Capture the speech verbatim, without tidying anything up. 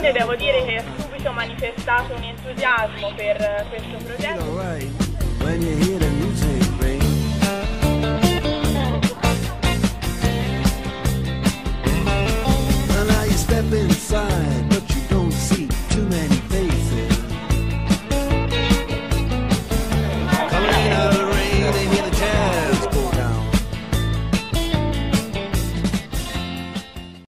gente devo dire che ha subito manifestato un entusiasmo per questo progetto.